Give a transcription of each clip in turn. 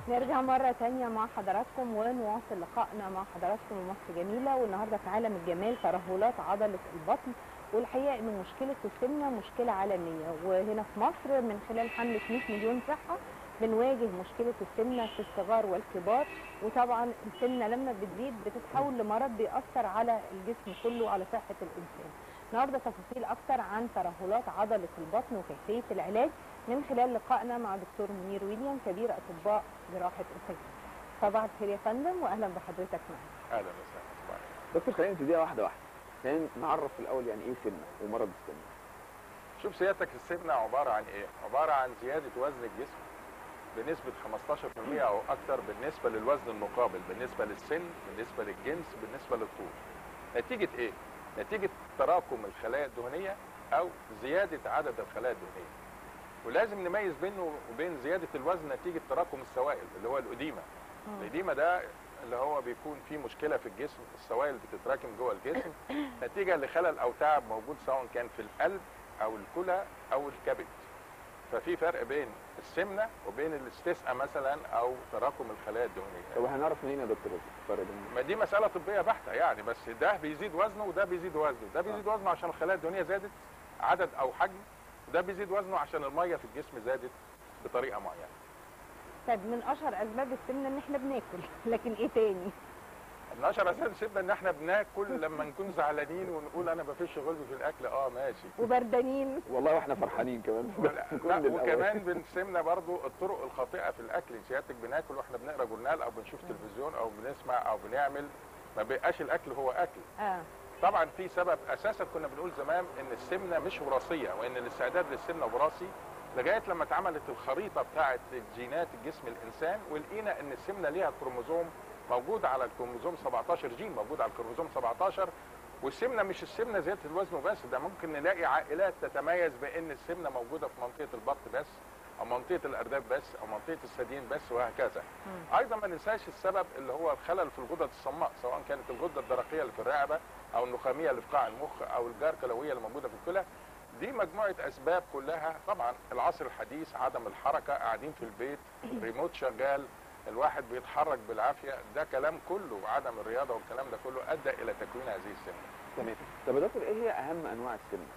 نرجع مرة تانية مع حضراتكم ونواصل لقائنا مع حضراتكم ومصر جميلة. والنهاردة في عالم الجمال ترهلات عضلة البطن، والحقيقة إن مشكلة السمنة مشكلة عالمية، وهنا في مصر من خلال حملة 100 مليون صحة بنواجه مشكلة السمنة في الصغار والكبار. وطبعا السمنة لما بتزيد بتتحول لمرض بيأثر على الجسم كله، على صحة الإنسان. النهارده تفاصيل أكتر عن ترهلات عضلة البطن وكيفية العلاج من خلال لقائنا مع دكتور منير ويليام كبير أطباء جراحة التجميل. صباح الخير يا فندم واهلا بحضرتك معانا. اهلا وسهلا. دكتور خلينا نبتديها واحده واحده، خلينا نعرف في الاول يعني ايه سمنه ومرض السمنه. شوف سيادتك، السمنه عباره عن ايه؟ عباره عن زياده وزن الجسم بنسبه 15% او اكثر بالنسبه للوزن المقابل، بالنسبه للسن، بالنسبه للجنس، بالنسبه للطول. نتيجه ايه؟ نتيجه تراكم الخلايا الدهنيه او زياده عدد الخلايا الدهنيه. ولازم نميز بينه وبين زياده الوزن نتيجه تراكم السوائل اللي هو الاديمه. الاديمه ده اللي هو بيكون فيه مشكله في الجسم، السوائل بتتراكم جوه الجسم نتيجه لخلل او تعب موجود سواء كان في القلب او الكلى او الكبد. ففي فرق بين السمنه وبين الاستسقاء مثلا او تراكم الخلايا الدهنيه. طب هنعرف منين يا دكتور الفرق بينهم؟ ما دي مساله طبيه بحته يعني، بس ده بيزيد وزنه وده بيزيد وزنه، ده بيزيد وزنه عشان الخلايا الدهنيه زادت عدد او حجم، وده بيزيد وزنه عشان الميه في الجسم زادت بطريقه معينه. طيب من اشهر اسباب السمنه ان احنا بناكل، لكن ايه تاني؟ من اشهر اسباب السمنه ان احنا بناكل لما نكون زعلانين ونقول انا مفيش غلب في الاكل، ماشي. وبردانين والله واحنا فرحانين كمان. لا وكمان بنسمنا برضو الطرق الخاطئه في الاكل. سيادتك بناكل واحنا بنقرا جورنال او بنشوف تلفزيون او بنسمع او بنعمل، ما بيبقاش الاكل هو اكل. طبعا في سبب اساسا كنا بنقول زمان ان السمنه مش وراثيه، وان الاستعداد للسمنه وراثي، لغايه لما اتعملت الخريطه بتاعه جينات جسم الانسان ولقينا ان السمنه ليها كروموزوم موجود على الكروموزوم 17، جين موجود على الكروموزوم 17. والسمنه مش السمنه زياده الوزن وبس، ده ممكن نلاقي عائلات تتميز بان السمنه موجوده في منطقه البطن بس، او منطقه الارداف بس، او منطقه الثديين بس، وهكذا. ايضا ما ننساش السبب اللي هو الخلل في الغدد الصماء، سواء كانت الغده الدرقيه اللي في الرقبه او النخاميه اللي في قاع المخ او الجاركلويه اللي موجوده في الكلى. دي مجموعه اسباب كلها. طبعا العصر الحديث، عدم الحركه، قاعدين في البيت، ريموت شغال، الواحد بيتحرك بالعافيه، ده كلام كله، عدم الرياضه والكلام ده كله ادى الى تكوين هذه السمنه. تمام. طب يا دكتور ايه هي اهم انواع السمنه؟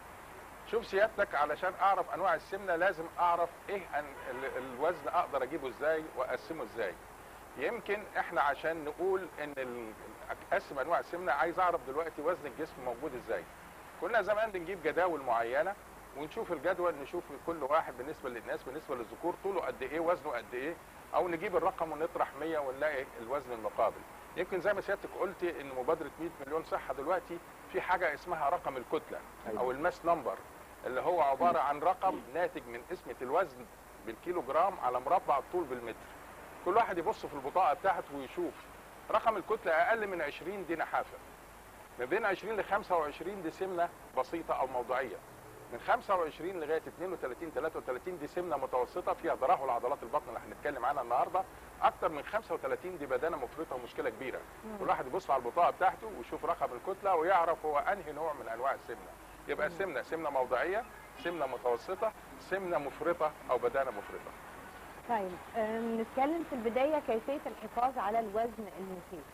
شوف سيادتك، علشان اعرف انواع السمنه لازم اعرف ايه الوزن اقدر اجيبه ازاي واقسمه ازاي. يمكن احنا عشان نقول ان اقسم انواع السمنه عايز اعرف دلوقتي وزن الجسم موجود ازاي. كنا زمان بنجيب جداول معينه ونشوف الجدول، نشوف كل واحد بالنسبه للناس، بالنسبه للذكور طوله قد ايه، وزنه قد ايه، او نجيب الرقم ونطرح 100 ونلاقي الوزن المقابل. يمكن زي ما سيادتك قلتي ان مبادره 100 مليون صحه دلوقتي في حاجه اسمها رقم الكتله او الماس نمبر، اللي هو عباره عن رقم ناتج من قسمه الوزن بالكيلو جرام على مربع الطول بالمتر. كل واحد يبص في البطاقه بتاعته ويشوف رقم الكتله اقل من 20 دي نحافه، ما بين 20 ل 25 دي سمنه بسيطه او موضوعيه، من 25 لغايه 32 33 دي سمنه متوسطه فيها ترهل عضلات البطن اللي هنتكلم عنها النهارده، اكتر من 35 دي بدانه مفرطه ومشكله كبيره. كل واحد يبص على البطاقه بتاعته ويشوف رقم الكتله ويعرف هو انهي نوع من انواع السمنه. يبقى سمنه موضعيه، سمنه متوسطه، سمنه مفرطه او بدانه مفرطه. طيب نتكلم في البدايه كيفيه الحفاظ على الوزن المثالي.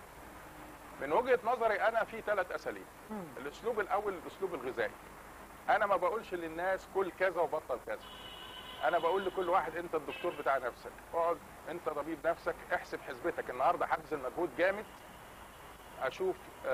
من وجهه نظري انا في 3 اساليب. الاسلوب الاول الاسلوب الغذائي. انا ما بقولش للناس كل كذا وبطل كذا، انا بقول لكل واحد انت الدكتور بتاع نفسك، اقعد انت طبيب نفسك، احسب حسبتك. النهارده هبذل مجهود جامد، اشوف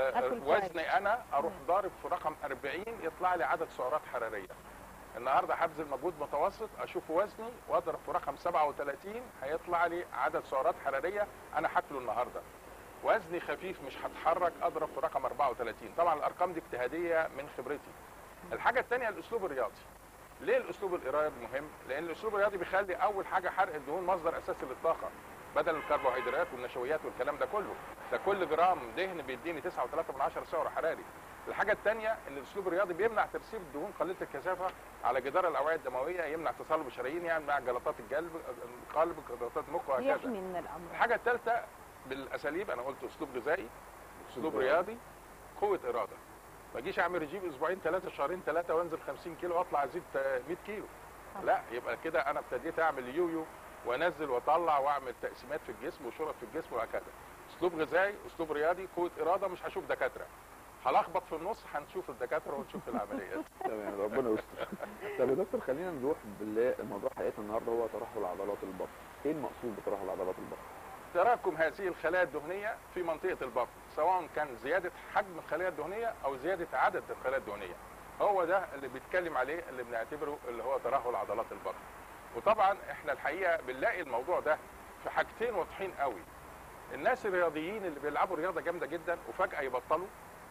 وزني انا، اروح ضارب في رقم 40 يطلع لي عدد سعرات حراريه. النهارده هبذل مجهود متوسط، اشوف وزني واضرب في رقم 37 هيطلع لي عدد سعرات حراريه انا هاكله النهارده. وزني خفيف مش هتحرك، اضرب في رقم 34. طبعا الارقام دي اجتهاديه من خبرتي. الحاجه الثانيه الاسلوب الرياضي. ليه الاسلوب الرياضي مهم؟ لان الاسلوب الرياضي بيخلي اول حاجه حرق الدهون مصدر اساسي للطاقه بدل الكربوهيدرات والنشويات والكلام ده كله. ده كل جرام دهن بيديني 9.3 سعر حراري. الحاجه الثانيه ان الاسلوب الرياضي بيمنع ترسيب الدهون قليله الكثافه على جدار الاوعيه الدمويه، يمنع تصلب الشرايين، يمنع جلطات القلب، جلطات المخ وهكذا. يحمي من الامراض. الحاجه الثالثه بالاساليب، انا قلت اسلوب غذائي، اسلوب رياضي، قوه اراده. ما اجيش اعمل رجيم اسبوعين 3 شهرين 3 وانزل 50 كيلو واطلع ازيد 100 كيلو. لا، يبقى كده انا ابتديت اعمل يويو وانزل واطلع واعمل تقسيمات في الجسم وشرب في الجسم وهكذا. اسلوب غذائي، اسلوب رياضي، قوه اراده، مش هشوف دكاتره. هلخبط في النص، هنشوف الدكاتره ونشوف العمليات. تمام، ربنا يستر. طب يا دكتور خلينا نروح موضوع حلقتنا النهارده هو ترهل عضلات البطن. ايه المقصود بترهل عضلات البطن؟ تراكم هذه الخلايا الدهنيه في منطقه البطن، سواء كان زياده حجم الخلايا الدهنيه او زياده عدد الخلايا الدهنيه. هو ده اللي بيتكلم عليه، اللي بنعتبره اللي هو ترهل عضلات البطن. وطبعا احنا الحقيقه بنلاقي الموضوع ده في حاجتين واضحين قوي. الناس الرياضيين اللي بيلعبوا رياضه جامده جدا وفجاه يبطلوا،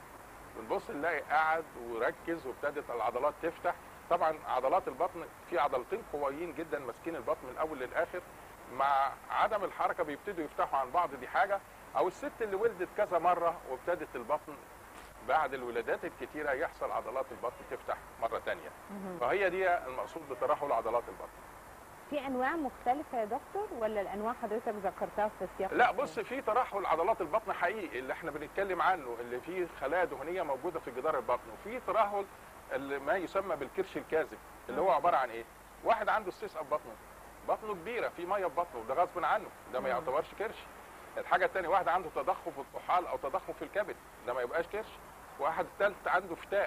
بنبص نلاقي قعد وركز وابتدت العضلات تفتح. طبعا عضلات البطن في عضلتين قويين جدا ماسكين البطن من الاول للاخر، مع عدم الحركه بيبتدوا يفتحوا عن بعض، دي حاجه. او الست اللي ولدت كذا مره وابتدت البطن بعد الولادات الكتيره يحصل عضلات البطن تفتح مره ثانيه. فهي دي المقصود بترهل عضلات البطن. في انواع مختلفه يا دكتور ولا الانواع حضرتك ذكرتها في السياق؟ لا بص، في ترهل عضلات البطن حقيقي اللي احنا بنتكلم عنه، اللي فيه خلايا دهنيه موجوده في جدار البطن، وفي ترهل اللي ما يسمى بالكرش الكاذب، اللي هو عباره عن ايه؟ واحد عنده استسقاء في بطنه كبيره، في ميه في بطنه، ده غصب عنه، ده ما يعتبرش كرش. الحاجه الثانيه، واحد عنده تضخم في الطحال او تضخم في الكبد، ده ما يبقاش كرش. واحد ثالث عنده فتاء.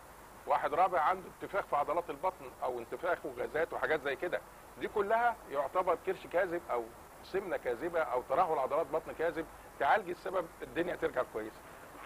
واحد رابع عنده انتفاخ في عضلات البطن او انتفاخ وغازات وحاجات زي كده، دي كلها يعتبر كرش كاذب او سمنه كاذبه او ترهل عضلات بطن كاذب. تعالج السبب الدنيا ترجع كويسه.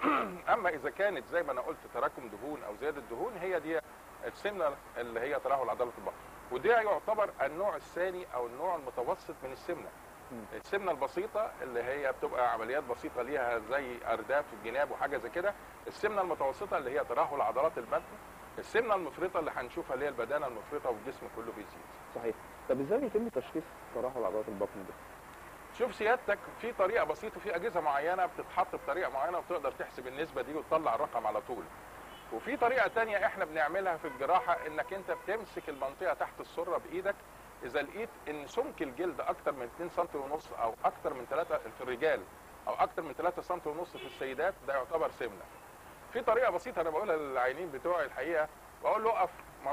اما اذا كانت زي ما انا قلت تراكم دهون او زياده دهون، هي دي السمنه اللي هي ترهل عضلات البطن، وده يعتبر النوع الثاني او النوع المتوسط من السمنه. السمنه البسيطه اللي هي بتبقى عمليات بسيطه ليها زي ارداف في الجناب وحاجه زي كده. السمنه المتوسطه اللي هي ترهل عضلات البطن. السمنه المفرطه اللي هنشوفها اللي هي البدانه المفرطه والجسم كله بيزيد. صحيح. طب ازاي يتم تشخيص ترهل عضلات البطن ده؟ شوف سيادتك، في طريقه بسيطه، في اجهزه معينه بتتحط بطريقه معينه وتقدر تحسب النسبه دي وتطلع الرقم على طول. وفي طريقه ثانيه احنا بنعملها في الجراحه، انك انت بتمسك المنطقه تحت السره بايدك. اذا لقيت ان سمك الجلد اكتر من 2 سم ونص او اكتر من 3 في الرجال او اكتر من 3 سم ونص في السيدات، ده يعتبر سمنه. في طريقه بسيطه انا بقولها للعينين بتوعي الحقيقه، بقول له اقف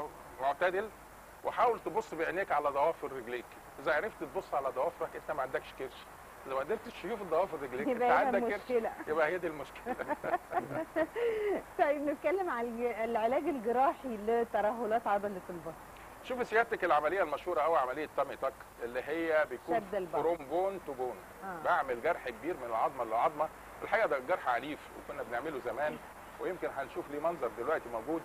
معتدل وحاول تبص بعينيك على ضوافر رجليك. اذا عرفت تبص على ضوافرك انت ما عندكش كرش. اذا ما قدرتش تشوف ضوافر رجليك انت عندك كرش، يبقى هي دي المشكله. طيب نتكلم على العلاج الجراحي لترهلات عضله البطن. شوف سيادتك، العمليه المشهوره قوي عمليه تامي تاك، اللي هي بيكون فروم بون تو بون. بعمل جرح كبير من العظمه للعظمه. الحقيقه ده جرح عنيف وكنا بنعمله زمان، ويمكن هنشوف ليه منظر دلوقتي موجود.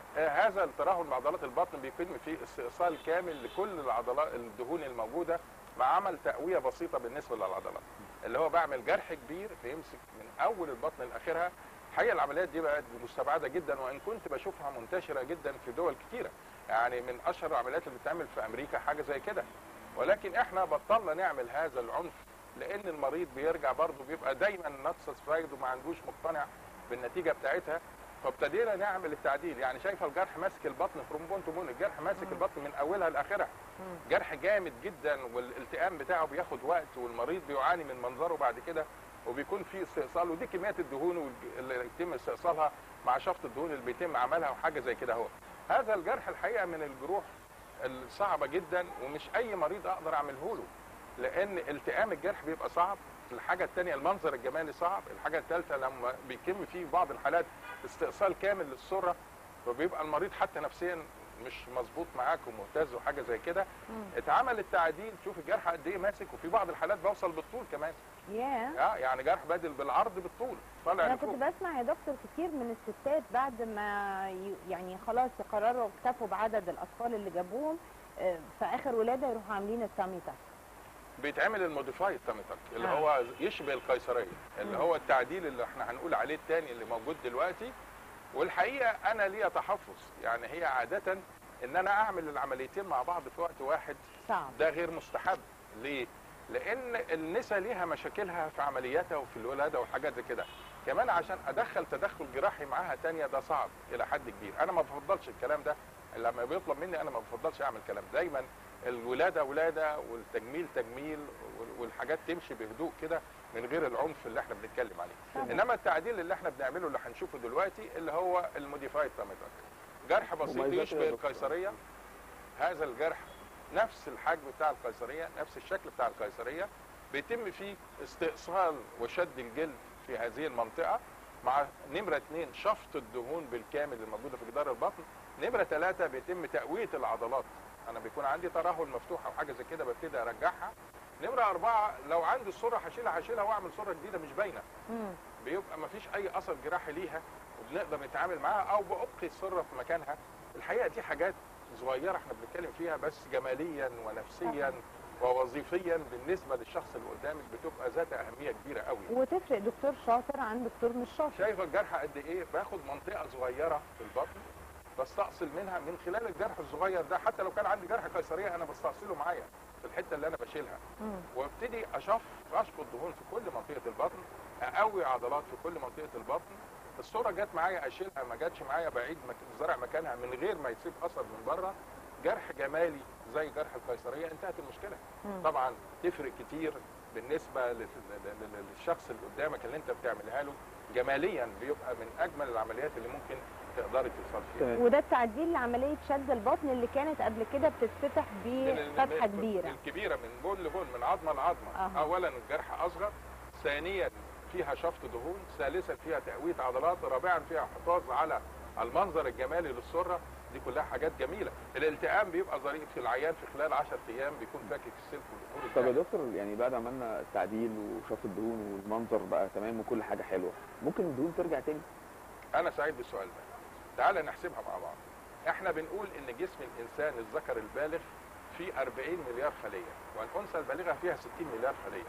هذا الترهل بعضلات البطن بيتم فيه استئصال كامل لكل العضلات الدهون الموجوده، مع عمل تقويه بسيطه بالنسبه للعضلات. اللي هو بعمل جرح كبير بيمسك من اول البطن لاخرها. الحقيقه العمليات دي بقت مستبعده جدا، وان كنت بشوفها منتشره جدا في دول كتيره. يعني من اشهر العمليات اللي بتتعمل في امريكا حاجه زي كده. ولكن احنا بطلنا نعمل هذا العنف، لان المريض بيرجع برضه بيبقى دايما نوت ساتسفايد وما عندوش مقتنع بالنتيجه بتاعتها. فابتدينا نعمل التعديل. يعني شايفه الجرح ماسك البطن فروم بون تو بون، الجرح ماسك البطن من اولها لاخرها. جرح جامد جدا، والالتئام بتاعه بياخد وقت، والمريض بيعاني من منظره بعد كده، وبيكون في استئصال. ودي كميات الدهون اللي يتم استئصالها مع شفط الدهون اللي بيتم عملها وحاجه زي كده. هو هذا الجرح الحقيقه من الجروح الصعبه جدا، ومش اي مريض اقدر اعمله له، لان التئام الجرح بيبقى صعب. الحاجه الثانيه المنظر الجمالي صعب. الحاجه الثالثه لما بيتم فيه بعض الحالات استئصال كامل للسره، فبيبقى المريض حتى نفسيا مش مظبوط معاك ومهتز وحاجه زي كده. اتعمل التعديل، شوف الجرح قد ايه ماسك، وفي بعض الحالات بوصل بالطول كمان. يعني جرح بادل بالعرض بالطول طالع. انا كنت بسمع يا دكتور كتير من الستات بعد ما يعني خلاص يقرروا اكتفوا بعدد الاطفال اللي جابوهم في اخر ولاده يروحوا عاملين التامي تاك. بيتعمل الموديفايد تامي تاك اللي هو يشبه القيصريه، اللي هو التعديل اللي احنا هنقول عليه الثاني اللي موجود دلوقتي. والحقيقه انا ليا تحفظ، يعني هي عاده ان انا اعمل العمليتين مع بعض في وقت واحد صعب. ده غير مستحب. ليه؟ لان النساء ليها مشاكلها في عملياتها وفي الولاده وحاجات زي كده. كمان عشان ادخل تدخل جراحي معاها ثانيه ده صعب الى حد كبير. انا ما بفضلش الكلام ده، لما بيطلب مني انا ما بفضلش اعمل الكلام. دايما الولاده ولاده والتجميل تجميل، والحاجات تمشي بهدوء كده من غير العنف اللي احنا بنتكلم عليه. انما التعديل اللي احنا بنعمله اللي هنشوفه دلوقتي اللي هو الموديفايد تامي تاك، جرح بسيط يشبه القيصريه. هذا الجرح نفس الحجم بتاع القيصريه، نفس الشكل بتاع القيصريه، بيتم فيه استئصال وشد الجلد في هذه المنطقه، مع نمره 2 شفط الدهون بالكامل الموجوده في جدار البطن، نمره 3 بيتم تقويه العضلات، انا بيكون عندي ترهل مفتوح او حاجه زي كده ببتدي ارجعها، نمره 4 لو عندي الصوره هشيلها واعمل صوره جديده مش باينه، بيبقى ما فيش اي اثر جراحي ليها وبنقدر نتعامل معاها، او بابقي الصوره في مكانها. الحقيقه دي حاجات صغيره احنا بنتكلم فيها، بس جماليا ونفسيا ووظيفيا بالنسبه للشخص اللي قدامك بتبقى ذات اهميه كبيره قوي. وتفرق دكتور شاطر عن دكتور مش شاطر. شايفه الجرح قد ايه؟ باخد منطقه صغيره في البطن بستأصل منها، من خلال الجرح الصغير ده حتى لو كان عندي جرح قيصريه انا بستأصله معايا في الحته اللي انا بشيلها، وابتدي اشفط دهون في كل منطقه البطن، اقوي عضلات في كل منطقه البطن. الصوره جت معايا اشيلها، ما جاتش معايا بعيد زرع مكانها من غير ما يسيب اثر من بره. جرح جمالي زي جرح القيصريه انتهت المشكله. طبعا تفرق كتير بالنسبه للشخص اللي قدامك اللي انت بتعملها له، جماليا بيبقى من اجمل العمليات اللي ممكن تقدري توصلي فيها. وده التعديل لعمليه شد البطن اللي كانت قبل كده بتتفتح بفتحه كبيره. الكبيره من بون لبون، من عظمه لعظمه. اولا الجرح اصغر، ثانيا فيها شفط دهون، ثالثا فيها تقويه عضلات، رابعا فيها حفاظ على المنظر الجمالي للسره. دي كلها حاجات جميله. الالتئام بيبقى ظريف في العيان في خلال 10 ايام بيكون فاكك السلك والامور. طب يا دكتور، يعني بعد ما عملنا التعديل وشفط الدهون والمنظر بقى تمام وكل حاجه حلوه، ممكن الدهون ترجع تاني؟ انا سعيد بالسؤال ده. تعالى نحسبها مع بعض. احنا بنقول ان جسم الانسان الذكر البالغ فيه 40 مليار خليه، والانثى البالغه فيها 60 مليار خليه.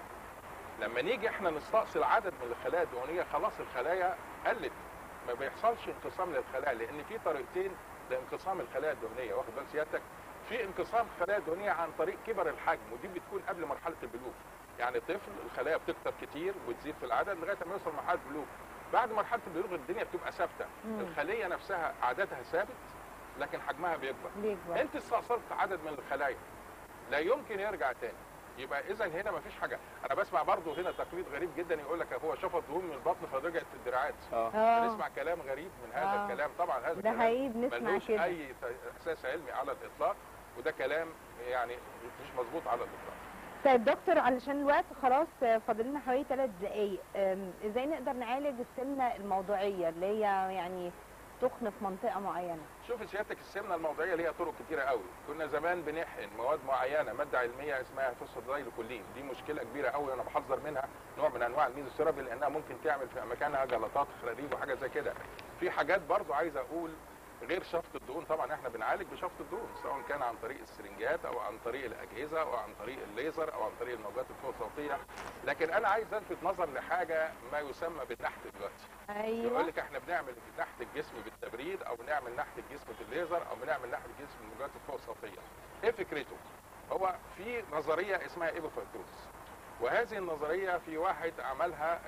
لما نيجي احنا نستأصل عدد من الخلايا الدهنيه، خلاص الخلايا قلت، ما بيحصلش انقسام للخلايا، لان في طريقتين لانقسام الخلايا الدهنيه، واخد بال سيادتك؟ في انقسام الخلايا الدهنيه عن طريق كبر الحجم، ودي بتكون قبل مرحله البلوغ. يعني طفل الخلايا بتكتر كتير وتزيد في العدد لغايه ما يوصل مرحله البلوغ. بعد مرحله البلوغ الدنيا بتبقى ثابته، الخليه نفسها عددها ثابت لكن حجمها بيكبر. انت استأصلت عدد من الخلايا لا يمكن يرجع تاني. يبقى اذا هنا مفيش حاجه. انا بسمع برضه هنا تقليد غريب جدا يقول لك هو شفط دهون من البطن فرجعت في الدراعات. بنسمع كلام غريب من هذا الكلام. طبعا هذا ده حقيقي بنسمع ملوش اي اساس علمي على الاطلاق، وده كلام يعني مش مظبوط على الاطلاق. طيب دكتور، علشان الوقت خلاص فاضل لنا حوالي 3 دقايق، ازاي نقدر نعالج السمنه الموضعيه اللي هي يعني تخن في منطقه معينه؟ شوفي سيادتك، السمنه الموضعيه ليها طرق كتيره قوي. كنا زمان بنحقن مواد معينه، ماده علميه اسمها فوسفودايلوكولين، دي مشكله كبيره قوي وانا بحذر منها، نوع من انواع الميزوثيرابي، لانها ممكن تعمل في مكانها جلطات خراريج وحاجه زي كده. في حاجات برضو عايز اقول غير شفط الدهون. طبعا احنا بنعالج بشفط الدهون، سواء كان عن طريق السرنجات او عن طريق الاجهزه او عن طريق الليزر او عن طريق الموجات الفوق الصوتيه. لكن انا عايز الفت نظر لحاجه ما يسمى بالنحت دلوقتي. ايوه، يقول لك احنا بنعمل نحت الجسم بالتبريد، او بنعمل نحت الجسم بالليزر، او بنعمل نحت الجسم بالموجات الفوق الصوتيه. ايه فكرته؟ هو في نظريه اسمها ايبوفايتوز، وهذه النظريه في واحد عملها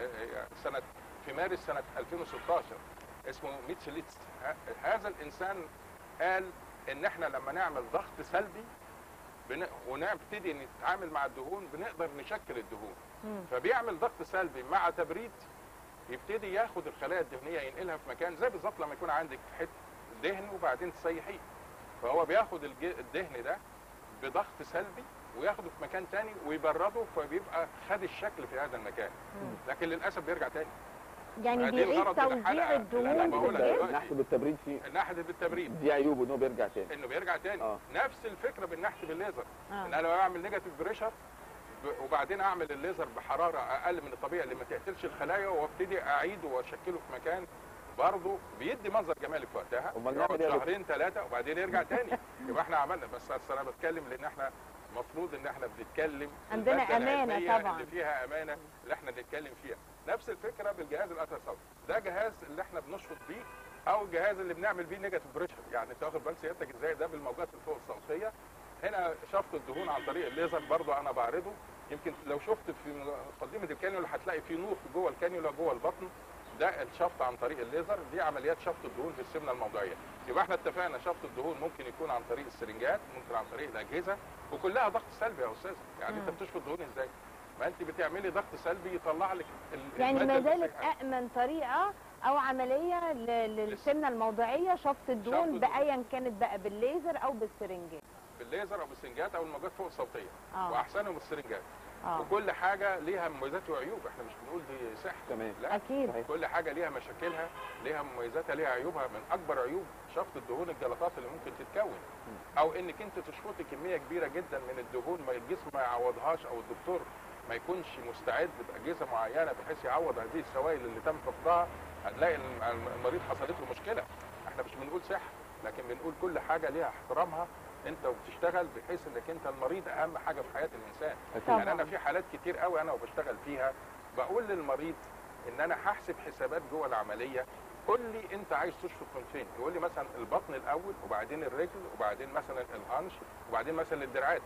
في مارس سنه 2016 اسمه ميتشليتس. هذا الانسان قال ان احنا لما نعمل ضغط سلبي ونبتدي نتعامل مع الدهون بنقدر نشكل الدهون. فبيعمل ضغط سلبي مع تبريد، يبتدي ياخد الخلايا الدهنيه ينقلها في مكان زي بالظبط لما يكون عندك حته دهن وبعدين تسيحيه. فهو بياخد الدهن ده بضغط سلبي وياخده في مكان تاني ويبرده، فبيبقى خد الشكل في هذا المكان. لكن للاسف بيرجع تاني. يعني بيعيد توزيع الدهون في الجسم. النحت بالتبريد فيه النحت بالتبريد دي عيوبه انه بيرجع تاني. انه بيرجع تاني. نفس الفكره بالنحت بالليزر. ان انا لو اعمل نيجاتيف بريشر وبعدين اعمل الليزر بحراره اقل من الطبيعي اللي ما تقتلش الخلايا، وابتدي اعيده واشكله في مكان برضه بيدي منظر جمالي في وقتها، يقعد شهرين 3 وبعدين يرجع تاني. يبقى احنا عملنا، بس انا بتكلم لان احنا المفروض ان احنا بنتكلم عندنا امانه طبعا اللي فيها امانه اللي احنا بنتكلم فيها. نفس الفكره بالجهاز الالتراساوند، ده جهاز اللي احنا بنشفط بيه او الجهاز اللي بنعمل بيه نيجاتيف بريشر. يعني انت واخد بال سيادتك ازاي؟ ده بالموجات الفوق الصوتيه. هنا شفط الدهون عن طريق الليزر برضه انا بعرضه. يمكن لو شفت في مقدمه الكانيولا هتلاقي في نور جوه الكانيولا جوه البطن، ده الشفط عن طريق الليزر. دي عمليات شفط الدهون في السمنه الموضعيه. يبقى احنا اتفقنا شفط الدهون ممكن يكون عن طريق السرنجات، ممكن عن طريق الاجهزه، وكلها ضغط سلبي يا استاذ. يعني انت بتشفط دهون ازاي؟ ما انت بتعملي ضغط سلبي يطلع لك يعني ما زالت امن طريقه او عمليه للسمنه الموضعيه شفط الدهون بايا كانت بقى بالليزر او بالسرنجات. بالليزر او بالسنجات او الموجات فوق الصوتيه، اه واحسنهم السرنجات. اه وكل حاجه ليها مميزات وعيوب، احنا مش بنقول دي سحر، تمام. لا، اكيد صحيح. كل حاجه ليها مشاكلها، ليها مميزاتها، ليها عيوبها. من اكبر عيوب شفط الدهون الجلطات اللي ممكن تتكون، او انك انت تشفطي كميه كبيره جدا من الدهون ما الجسم ما يعوضهاش، او الدكتور ما يكونش مستعد باجهزه معينه بحيث يعوض هذه السوائل اللي تم فقدها. هتلاقي المريض حصلت له مشكله. احنا مش بنقول سحر، لكن بنقول كل حاجه ليها احترامها انت وبتشتغل، بحيث انك انت المريض اهم حاجه في حياه الانسان. أكيد. يعني انا في حالات كتير قوي انا وبشتغل فيها بقول للمريض ان انا هحسب حسابات جوه العمليه. قول لي انت عايز تشفط من فين؟ يقول لي مثلا البطن الاول، وبعدين الرجل، وبعدين مثلا الهانش، وبعدين مثلا الدراعات.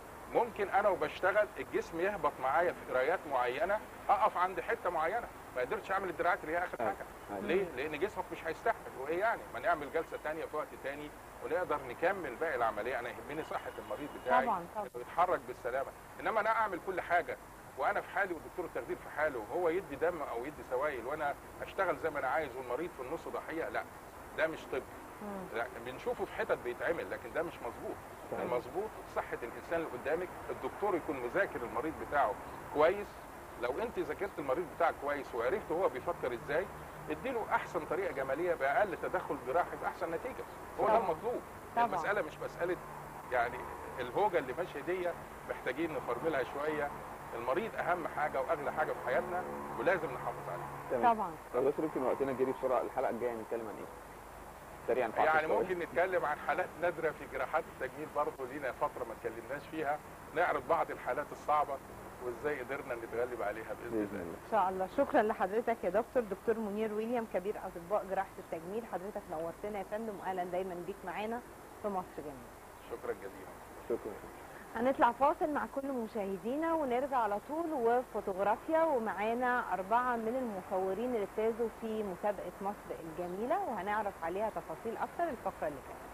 ممكن انا وبشتغل الجسم يهبط معايا في قرايات معينه، اقف عند حته معينه، ما قدرتش اعمل الدراعات اللي هي اخر حاجه. ليه؟ لان جسمك مش هيستحمل. وايه يعني؟ ما نعمل جلسه ثانيه في وقت ثاني ونقدر نكمل باقي العمليه. انا يهمني صحه المريض بتاعي، طبعا طبعا انه يتحرك بالسلامه. انما انا اعمل كل حاجه وانا في حالي ودكتور التخدير في حاله، وهو يدي دم او يدي سوائل وانا اشتغل زي ما انا عايز والمريض في النص ضحيه، لا، ده مش طب. لا، بنشوفه في حتت بيتعمل، لكن ده مش مظبوط. صحيح. المظبوط صحه الانسان اللي قدامك، الدكتور يكون مذاكر المريض بتاعه كويس. لو انت ذاكرت المريض بتاعك كويس وعرفت هو بيفكر ازاي، اديله احسن طريقه جماليه باقل تدخل جراحي باحسن نتيجه. هو ده طبعا. المطلوب. طبعا. المساله مش مساله يعني الهوجه اللي ماشيه دي، محتاجين نفرملها شويه. المريض اهم حاجه واغلى حاجه في حياتنا، ولازم نحافظ عليها. تمام. طبعا. طب دكتور يمكن وقتنا جري بسرعه، الحلقه الجايه هنتكلم عن ايه؟ سريعا في 10 يعني ثواني. ممكن نتكلم عن حالات نادره في جراحات التجميل، برضه لينا فتره ما اتكلمناش فيها. نعرض بعض الحالات الصعبه وازاي قدرنا نتغلب عليها باذن باذن الله. الله. ان شاء الله. شكرا لحضرتك يا دكتور. دكتور منير ويليام، كبير اطباء جراحه التجميل. حضرتك نورتنا يا فندم، واهلا دايما بيك معانا في مصر جميله. شكرا جزيلا. شكرا. هنطلع فاصل مع كل مشاهدينا ونرجع على طول وفوتوغرافيا، ومعانا 4 من المصورين اللي فازوا في مسابقه مصر الجميله، وهنعرف عليها تفاصيل اكتر الفقره اللي فاتت.